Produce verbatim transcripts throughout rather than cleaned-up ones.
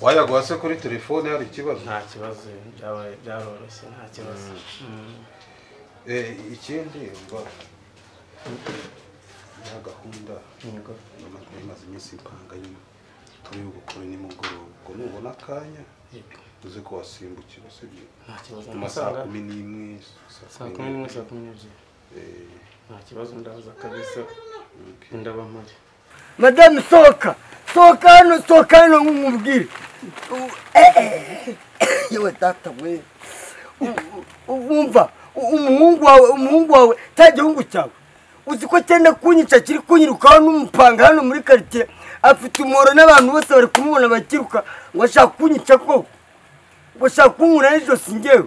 wayagwa se kuri telefone hari ikibazo nta kibazo byabaye byaroroshye nta kibazo eh ikindi ngo ya gahunda yego amaze iminsi ipanga nyine turi gukora ni mugoroba ngo nubona akanya uze ko wasimbukira se byo nta kibazo amasaha kumi n'imwe saa kumi n'imwe saa kumi n'ebyiri eh nta kibazo ndaza kabisa ndaba mpari Madame soka soka hano soka hano nk'umubwire eh yewe data we umva umuhungu wawe umuhungu wawe tajyungu cyawe uzi ko cyenda kunyica kiri kunyirukaho n'umupanga hano muri quartier afite umoro n'abantu bose bari kumubona bakiruka ngo ashaka kunyica ko ngo ashaka kunkura ejo singewe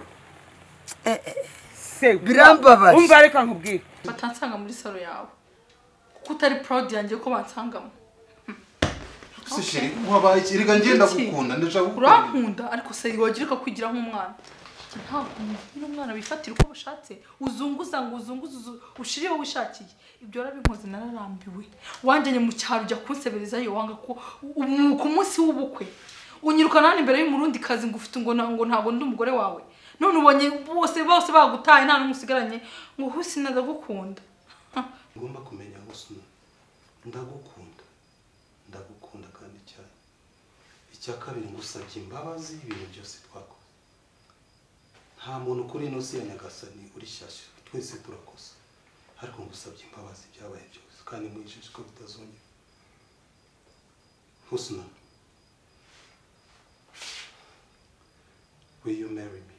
se birambabaje umva reka nkubwire batansanga muri salo yawe kuko utari proud yanjye ko bansangamo sishiri wabaye ikiriga ngenda gukunda ndashaka urankunda ariko se wagirika kwigira nk'umwana ntabwo umuntu umwana bifatira uko bashatse uzunguza ngo uzunguza ushiriye wowe wishakiye ibyo yarabinkoze nararambiwe wanjanye mu cyaro ujya kunsebereza yo wanga ko ku munsi w'ubukwe unyirukana hano imbere y'umurundi kazi ngo ufite ngo ngo ntago ndi umugore wawe none ubonye bose bose bagutaye nta n'umusigaranye ngo husi naza gukunda ngomba kumenya ngo sino ndagukunda ndagukunda kandi cyane icya kabiri ngusabye imbabazi ibintu byose twakoze nta muntu kuri ino si ya Nyagasani uri shyashya twese turakosa ariko ngusabye imbabazi byabaye byose kandi mwijije ko bitazongera Husna will you marry me?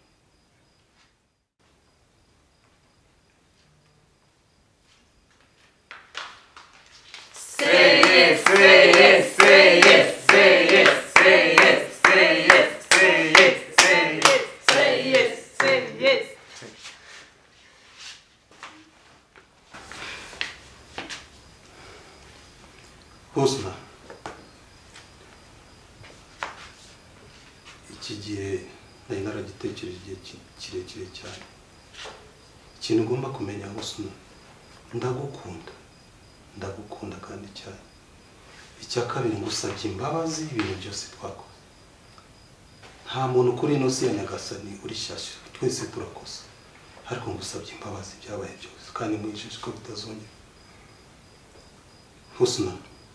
Say yes, say yes, say yes, say yes, say yes, say yes, say yes, say yes, say yes, say yes. Husna, iki gihe nari naragitekereje igihe kirekire cyane. Ikintu ugomba kumenya Husna, ndagukunda. Ndagukunda kandi cyane. Icya kabiri ngusabye imbabazi ibintu byose twakoze. Nta muntu kuri ino si ya Nyagasani uri shyashya twese turakosa ariko ngusabye imbabazi byabaye byose kandi mwijije ko bitazongera. Husna,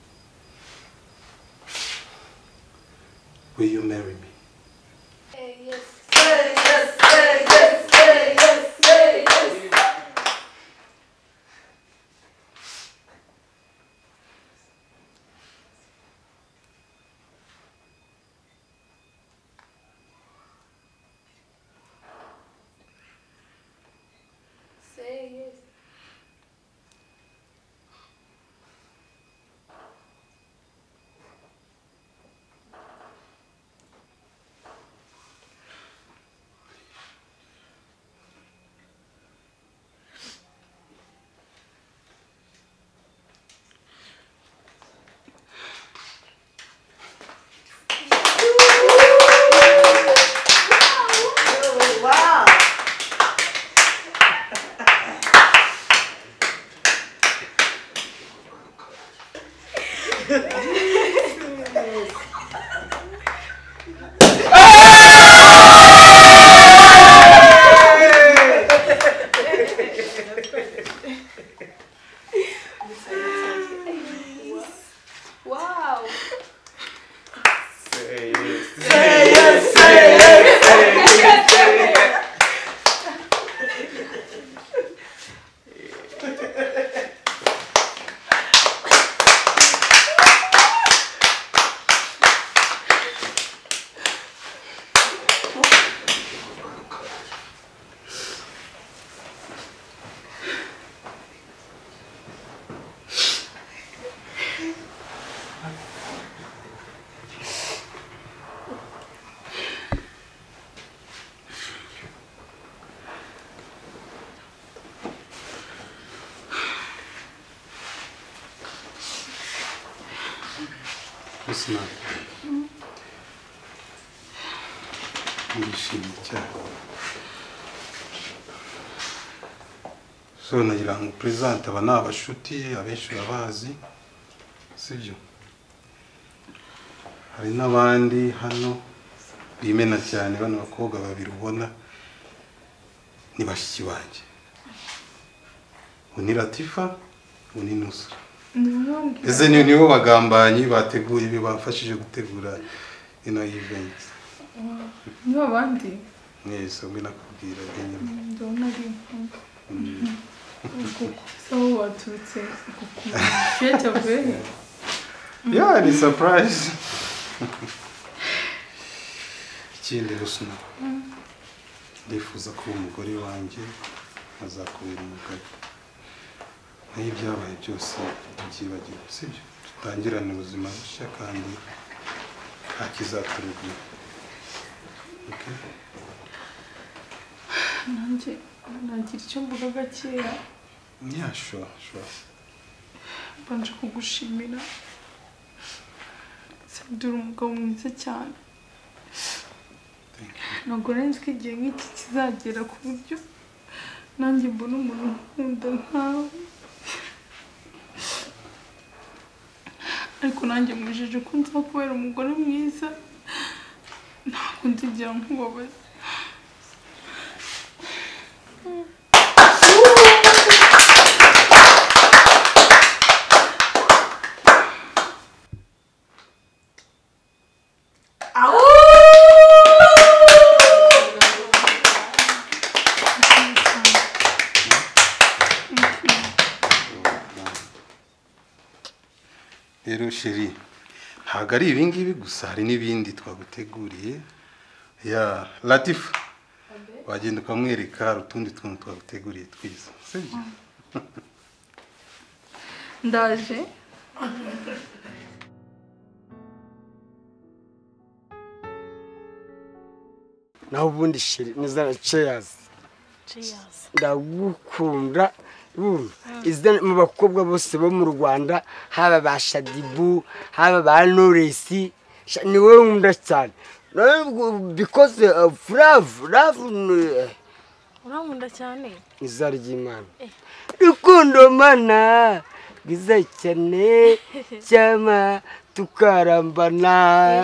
will you marry me? Say yes, say yes, say yes, say yes, say yes. Say yes. Wow. Wow. say yes Say yes, say yes, say yes, say yes. Husna, ndishimye cyane. So nagira ngo present aba ni abashuti abenshi babazi sibyo hari n'abandi hano bimena cyane bano bakobwa babiri ubona ni bashiki banjye ni Latifa ni Nusra ese ni nibo bagambanyi bateguye ibi bafashije gutegura ino event nibo bandi mwese mwe nakubwira byenye ndabona ari so waturutse straight away yeah ni surprise ikindi rusuna ndifuza ko umugore wanjye azakubera umugabo nayo byabaye byose byibagirwa sibyo tutangirana ubuzima bushya kandi nta kizaturugura okay nanjye nagira icyo mvuga gakeya yeah sure sure mbanje kugushimira dore umugabo mwiza cyane ntabwo nzi ko igihe nk'iki kizagera ku buryo nanjye mbona umuntu nkunda nkawe ariko nanjye mwijeje ko nzakubera umugore mwiza ntabwo nzigira nkubabaza rero sheri ntabwo ari ibi ngibi gusa hari n'ibindi twaguteguriye ya Latifa wagenda ukamwereka hari utundi tuntu twaguteguriye twiza sibyo ndaje naho ubundi sheri nizana cheers cheers ndagukunda izana mu bakobwa bose bo mu Rwanda haba ba Shadibu haba ba Noresi ni wowe nkunda cyane because of love love urankunda cyane izarya Imana rukundo mana giza cyane cyama tukarambana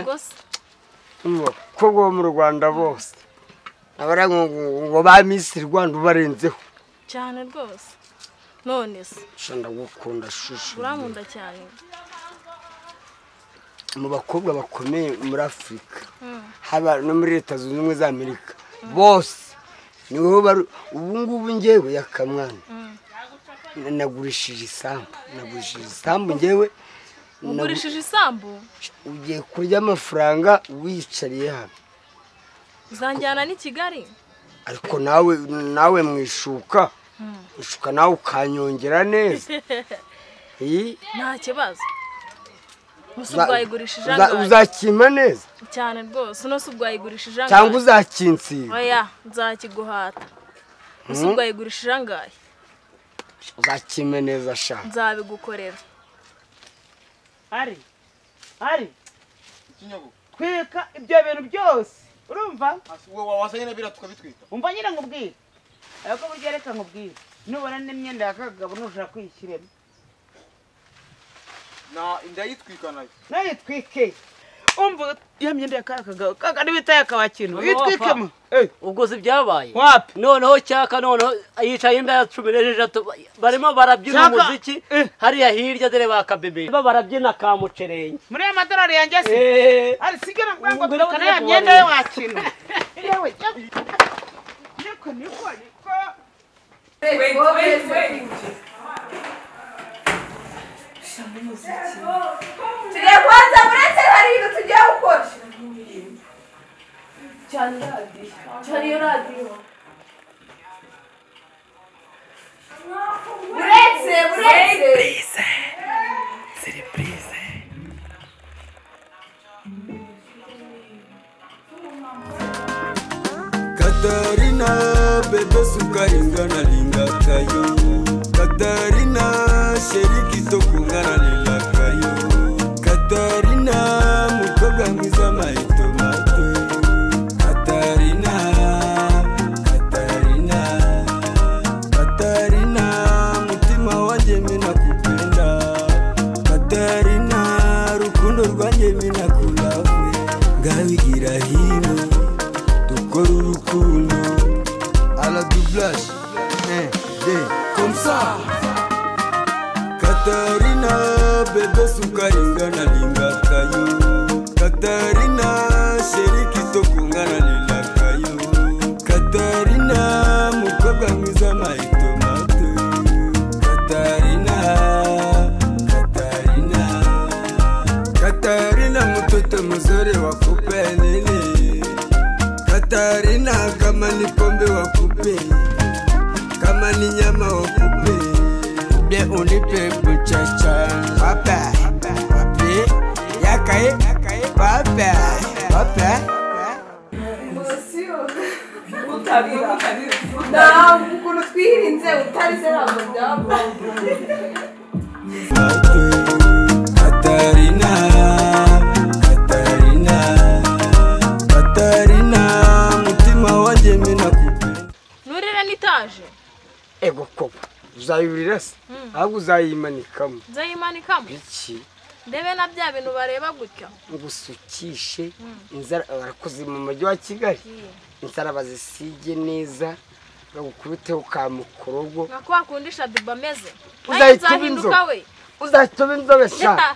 umukobwa wo mu Rwanda bose abara ngo ba Miss Rwanda ubarenzeho cyane rwose none se shanda gukunda shushu urankunda cyane mu bakobwa bakomeye muri Afrika haba no muri Leta Zunze Ubumwe za Amerika bose niho ubu ngubu ngewe yakamwana nagurishije isambu nagurishije isambu ngewe ugurishije isambu ugiye kurya amafaranga wicariye hano uzanjyana ni Kigali ariko nawe nawe mwishuka ushuka nawe ukanyongera neza nta kibazo usubwayigurishije angahe uzakima neza cyane rwose uno subwayigurishije angahe cyangwa uzakinsira oya nzakiguhata usubwayigurishije angahe uzakime neza sha nzabigukorera ari ari kinyago tweka ibyo bintu byose urumva wowe wasanye nabira tukabitwika umva nyine ngubwira ariko burya reka ngubwira nubona n'imyenda yakagabo nushaka kwishyiremo na inda yitwika nayo nayo twike umva ya myenda yakagabo kaga nibita yakabakintu yitwikemo eh ubwo zibyabaye wapi noneho cyaka noneho yicaye inda ya cumi n'eshatu barimo barabyina umuziki hariya hirya dere bakabebe barabyina kamucerenge muri ya madorari yanjye se eh ari sigara ngwango tukana ya myenda yo wakintu yewe niko niko niko wait wait wait tugiye kwanza muretse hari ibintu tugiye gukora cyane radiyo cyane iyo radiyo muretse muretse surprise Katarina bebe sukari ngana linga kayo Katarina sheriki toku ngana linga kayo Katarina mukobwa mwiza maitomato Katarina Katarina Katarina mutima wanje mina kupenda Katarina rukundo rwanje mina kulava Katarina bebe sukari ngana linga kayo Katarina sheri kitoko ngana lila kayo Katarina mukobwa mwiza maitomato Katarina Katarina Katarina mtoto mzuri wa kupendele Katarina kama ni pombe wa kupe kama ni nyama wa kupe de unipe buchacha papa papi yakaye papa papa Monsieur utabira utabira ukuntu twirinze utarize ntabwo byaba Katarina Katarina Katarina mutima wanjye mina kupe nurira nitaje ego koko uzayurira se ahubwo uzayimanikamo nzayimanikamo iki ndebe na bya bintu bareba gutya ngusukishe inzara barakoze mu mujyi wa Kigali inzara bazisige neza bagukubiteho ka mukorogo nka kwa kundisha diba meze uzahita inzobe we uzahita inzobe sha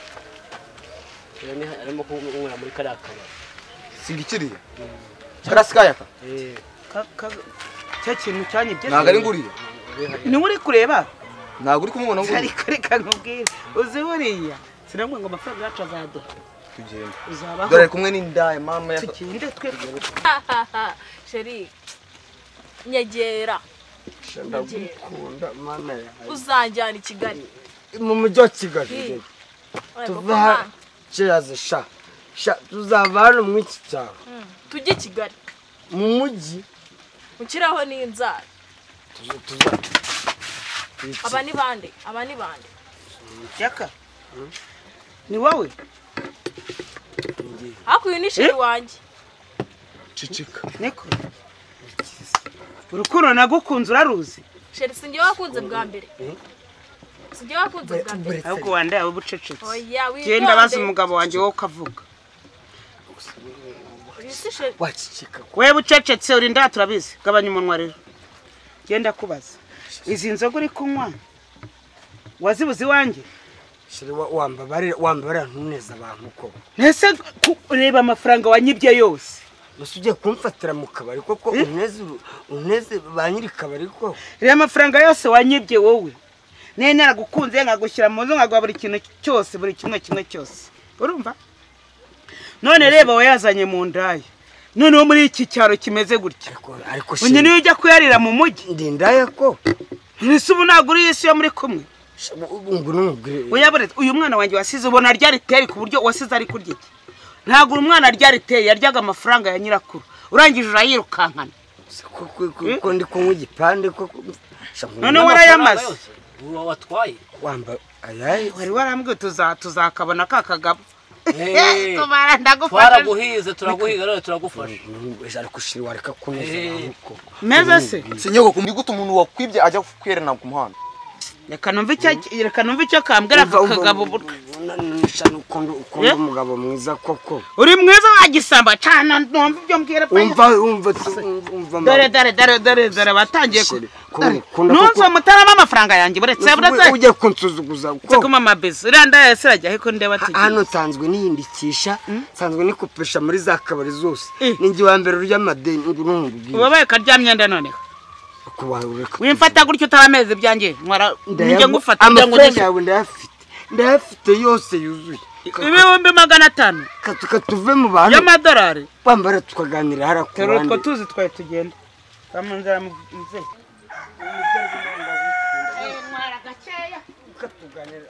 yani arimo kunywera muri kariya kabari singikiriye karasikaya ka eh ka cya kintu cyanyibye ntago ari nguriye ni muri kureba ntago uri kumubona nguriye ariko reka nkubwire uzi buriya sinangwa ngo amafaranga yacu azaduha tugende uzabaho dore kumwe n'indaya mama ya tugende twe sheri nyegera ndagukunda mana ya uzanjyana i Kigali mu mujyi wa Kigali tuva cyaze sha sha tuzava hano mu iki cyaro tujye i Kigali mu mujyi ukiraho n'inzara tuza aba ni bande aba ni bande yaka ni wowe hakuye ni sheri wanjye cicika niko urukundo nagukunze uraruzi sheri sinjye wakunze bwa mbere sinjye wakunze bwa mbere ahubwo wandaye ubucecetse oya witonde genda baza umugabo wanjye wowe ukavuga wacicika wewe bucecetse uri nda turabizi gabanya umunwa rero genda kubaza izi nzoga uri kunywa wazibuze iwanjye sheri wambabare wambabare ntuneza abantu ko nese ureba amafaranga wanyibye yose Nasugiye kumfatira mu kabari koko uneze uneze banyiri kabari ko reba amafaranga yose wanyibye wowe nene naragukunze nkagushyira mu nzu nkagwa buri kintu cyose buri kimwe kimwe cyose urumva none reba wayazanye mu ndaye none wo muri iki cyaro kimeze gutya ariko unye niyo ujya kuyarira mu mujyi ndindaye ko nise ubu naguri yisi yo muri kumwe ngo numubwire uyabure uyu mwana wanjye wasize ubona ryari teri ku buryo wasize ari kurya iki ntago umwana ryari teri yaryaga amafaranga ya nyirakuru urangije urayirukankana ko ndi kunywa igipande ko none warayamaze watwaye wamba ayaye wari warambwiye tuza tuzakabona ka kagabo eh twaraguhize turaguhiga rero turagufasha ariko shiri wareka kuneza uko meza se sinyego kumbi gutu umuntu wakwibye ajya kwerena ku muhanda reka numva icyo reka numva icyo kambwira kagabo burka nshano ukondo ukondo umugabo mwiza koko uri mwiza wagisamba cyane numva ibyo mbwira pa umva umva umva dare dare dare dare dare batangiye ko nunzo mutarama amafaranga yanjye buretse buretse ujye kunsuzuguza ko kuma mabezi randa yasirajya ariko ndeba tigi hano nsanzwe niyindikisha nsanzwe nikopesha muri za kabari zose ningi wa mbere urya madeni ngurungu ubabaye karyamye nda none wimfata gutyo utarameze byanjye nwara njye ngufata njye ngo yawe ndafite ndafite yose yuzuye ibihumbi magana atanu katuve mu bantu y'amadolari bambara tukaganira harakundi tero two tuzi twaye tugenda kamunzara muze nwara gakeya ukatuganira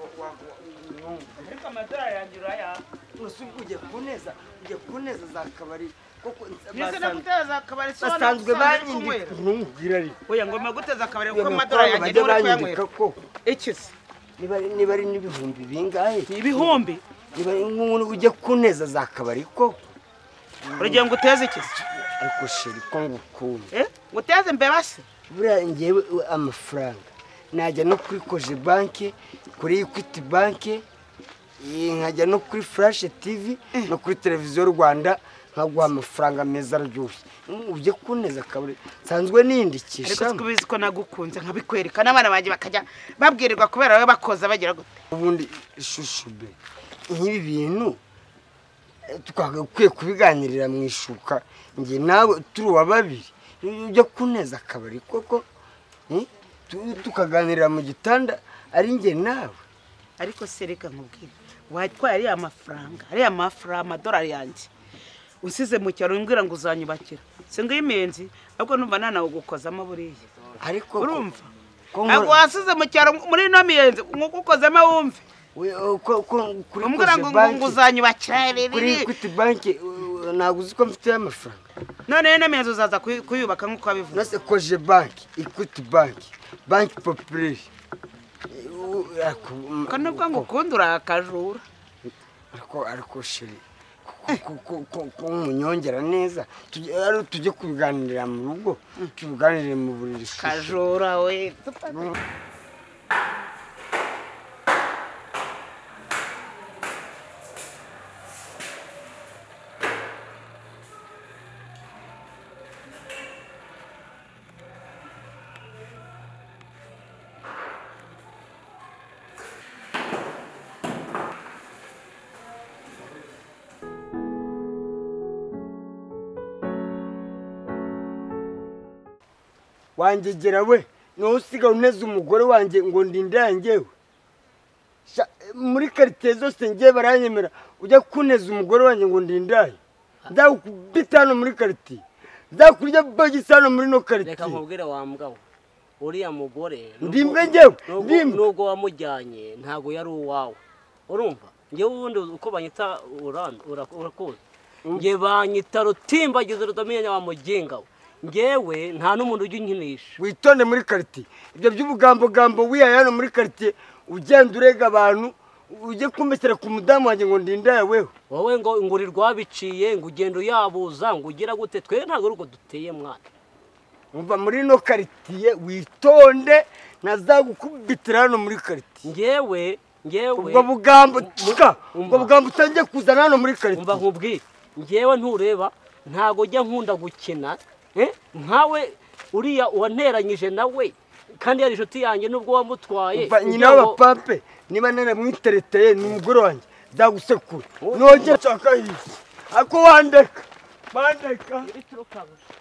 ariko amadolari yanjye uraya usubuje kuneza ujye kuneza za kabari koko nise guteza akabari so basanzwe banyindi ntumubwira ari oya ngoma guteza akabari ko amadolari yanjye uri kuyanywera ikisi niba niba ari n'ibihumbi bingahe ibihumbi niba nk'umuntu ujye kuneza za kabari ko urugero ngo uteze ikisi ariko sheri ko ngukunda eh uteze mbebase buriya ngewe amafaranga najya no kuri koje banke kuri Equity banke nkajya no kuri Flash T V no kuri televiziyo Rwanda nkaguha amafaranga meza aryoshye ujye kuneza kaburi sanzwe nindikisha ariko tukubizi ko nagukunze nkabikwereka n'abana banjye bakajya babwirirwa kubera we bakoza bagira gute ubundi ishusho be nk'ibi bintu twagakwiye kubiganirira mu ishuka nge nawe turi wa babiri ujye kuneza akabari koko tukaganirira mu gitanda ari nge nawe ariko sereka nkubwire watwaye ariya mafaranga ariya mafaranga amadolari yanjye usize mu cyaro umbwira ngo uzanyubakira singa imenzi ahubwo numva nanawe gukozamo buriya ariko urumva ntabwo wasize mu cyaro muri ino miyenzi ngukozemo wumve umbwira ngo ngo uzanyubakira kuri Equity Bank ntabwo uzi ko mfite amafaranga none ino miyenzi uzaza kuyubaka nk'uko wabivuze nase koje bank Equity Bank bank populaire kana bwa ngukunda urakajura ariko ariko shiri ko umunyongera neza tujye kubiganirira mu rugo tubiganirire mu buriri kajura we wangegera we no usiga uneze umugore wanjye ngo ndindangewe muri quartier zose ngiye baranyemera ujya kuneza umugore wanjye ngo ndindaye ndakubitano muri quartier ndakurya bagisano muri no quartier reka nkubwire wa mugabo uriya mugore ndimbwe ngewe nubwo wamujyanye ntago yari uwawe urumva ngewe ubundi uko banyita uranda urakuze nge banyita rutimbagize rutamenya wa muginga ngewe nta n'umuntu ujya unkinisha witonde muri quartier ibyo by'ubugambo gambo wiya hano muri quartier ugenda urega abantu ujye kumesera ku mudamu wanjye ngo ndindaye wewe wowe ngo ngurirwa biciye ngo ugenda uyabuza ngo ugira gute twe ntago ruko duteye mwana umva muri no quartier witonde nazagukubitira hano muri quartier ngewe ngewe ubwo bugambo tsika ubwo bugambo utangiye kuzana hano muri quartier umva nkubwire ngewe ntureba ntago jya nkunda gukina eh nkawe uriya wanteranyije nawe kandi yari inshuti yanjye nubwo wamutwaye nyina w'abapampe niba nene mwitereteye ni umugore wanjye ndagusekura nongera nshaka hisi ako wandeka bandeka ituruka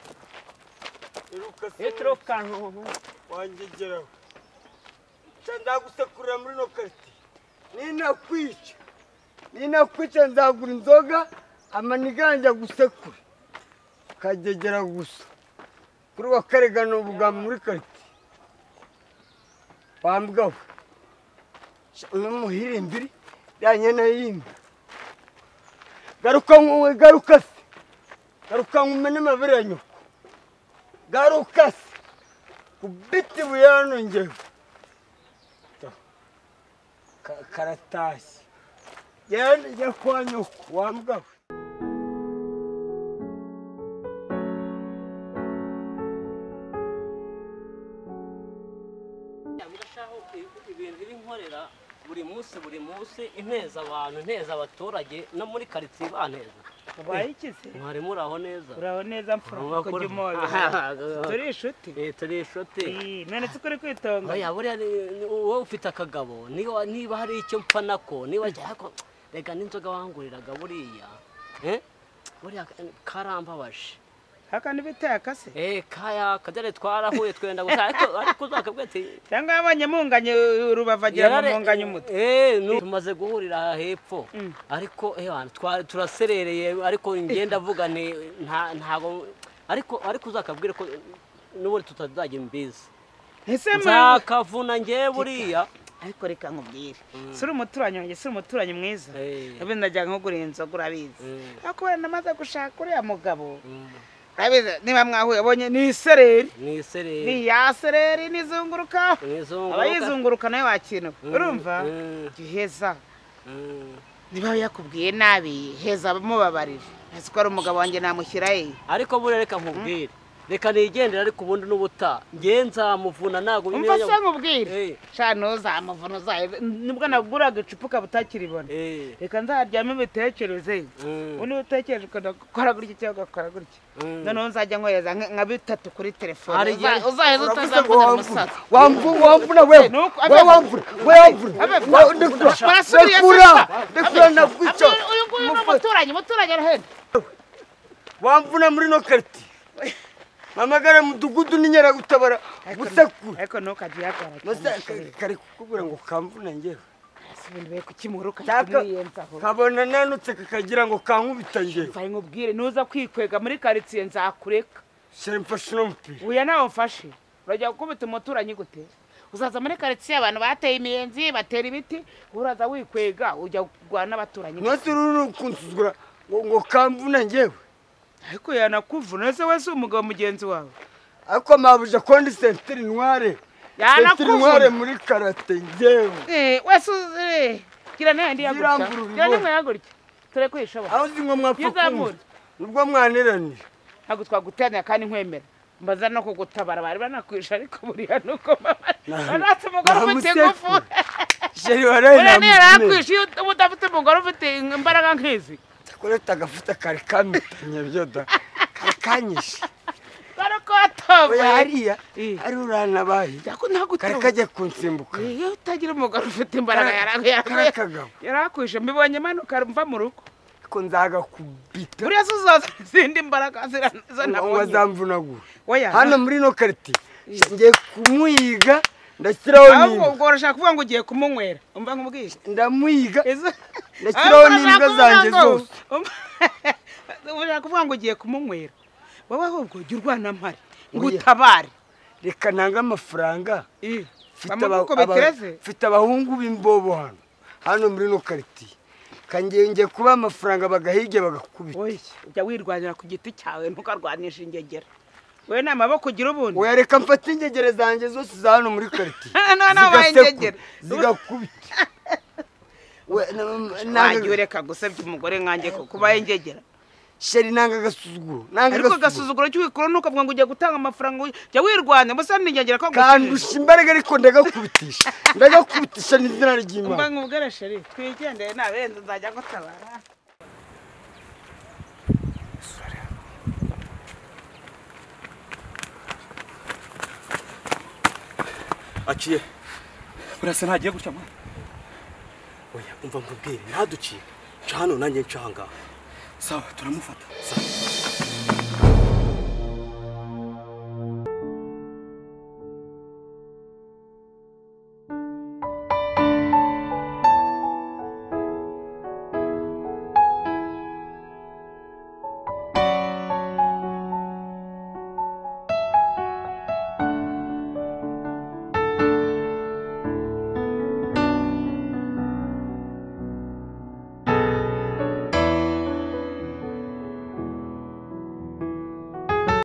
iruka ituruka wangegeraho ndagusekurira muri no quartier nina kwica nina kwica nzagura inzoga amaniganja gusekura kagegera gusa kuri wa karegano ubugambo muri quartier wambwaho n'umuhire mbiri yanye na yimba garuka nkuwe garuka se garuka nkumene mabere nyoko garuka se kubiti buyano ngewe karatasi yane jya kwa nyoko wambwaho buri munsi buri munsi inteza abantu inteza abaturage no muri quartier banteza babaye ikise mwari muraho neza uraho neza mfura ko jimobe turi inshuti eh turi inshuti eh none tukuri kwitonga oya buriya wowe ufite akagabo niba niba hari icyo mpfa nako niba cyako rega n'inzoga wanguriraga buriya eh buriya karambabaje hakandi bitaya kase eh kaya kadere twarahuye twenda gusa ariko ariko uzakabwete cyangwa yabanye munganye rubavagira mu munganye umuti eh tumaze guhurira hepfo ariko eh wana turaserereye ariko ngenda vuga ni ntago ariko ariko uzakabwire ko n'ubundi tutazajya imbizi nzakavuna ngiye buriya ariko reka nkubwire suri umuturanyi wanjye suri umuturanyi mwiza nabe ndajya nkugura inzoga urabizi ariko namaze gushaka uriya mugabo Rabiza niba mwahuye abonye ni isereri ni isereri ni ya sereri nizunguruka nizunguruka abayizunguruka nayo wakino urumva giheza niba yakubwiye nabi heza mubabarira ese ko ari umugabo wanjye namushyira ye ariko bure reka nkubwire reka nigendera ariko ubundi n'ubuta ngenza muvuna nago umva se nkubwire sha ntuzamuvuna uzaye nibwo naguraga icupa ukabutakiribona reka nzaryame ibitekereze ubundi utekereje ukakora gutya cyangwa ugakora gutya noneho nzajya nkohereza nka bitatu kuri telefone uzaheza utazamvunira umusaza wamvuna wewe we wamvuna we wamvuna ndekura ndekura nakwica uyu nguyu ni umuturanyi umuturanyi arahenda wamvuna muri no karti mamagara mudugudu ninyara gutabara gusekura ariko ntukajye yakara kare kukubura ngo kamvuna ngewe sibindi kukimuruka kimwiyenzaho kabona nanutse kakagira ngo kankubita ngewe mfaye nkubwire nuza kwikwega muri quartier nzakureka shere mfashe no mpira uya nawe mfashe urajya gukubita umuturanyi gute uzaza muri quartier abantu bateye imiyenzi batera ibiti uraza wikwega ujya kugwana n'abaturanyi mwese ruru kunsuzugura ngo kamvuna ngewe ariko yanakuvuna ese wese umugabo mugenzi wawe ariko mabuje kondi sentiri noire yanakuvuna muri karate ngewe eh wese eh kira nandi yagurika kira nimwe yagurika tore kwishaba aho zingo mwapfa nubwo mwaneranira ntabwo twagutanya kandi nkwemera mbaza no kugutabara bari banakwisha ariko buriya nuko baratse umugore ufite ingufu sheri warena buriya yarakwisha iyo udafite umugore ufite imbaraga nk'izi kureta agafuta kare kamitanye byoda karakanyishe barako atoba hariya ari urana bayi kare kaje kunsimbuka iyo utagira umugore ufite imbaraga yarakwisha mbibonye manuka mva mu rugo ko nzaga kubita buriya suzaza izindi imbaraga zirana wazamvunagura hano muri no karti ngiye kumuyiga ndashyiraho niba ahubwo urashaka kuvuga ngo ugiye kumunywera umva nkubwije ndamuyiga ndashyiraho nimbwa zanjye zose urashaka kuvuga ngo ugiye kumunywera wowe ahubwo jya urwana mpari ngo utabare reka ntanga amafaranga mfite abahungu b'imbobo hano hano muri no karti kangiye kuba amafaranga bagahige bagakubita ujya wirwanira ku giti cyawe ntukarwanisha ingegera wewe na maboko ugira ubundi oya reka mfate ingegere zanjye zose za hano muri karti zigasekura zigakubita ntabwo ureka gusebya umugore nkanjye kuba ingegera sheri nanga gasuzuguro ariko gasuzuguro cy'wikoro nukavuga ngo ujya gutanga amafaranga jya wirwanya musa ningegera ko kandusha imbaraga ariko ndagakubitisha ndagakubitisha n'izina ry'Imana mba nkubwira sheri twigendeye nabenze nzajya gutabara aciye burasa ntagiye gutya mwana oya umva nkubwire ntaduciye nca hano nanjye nca ahangaha sawa turamufata sawa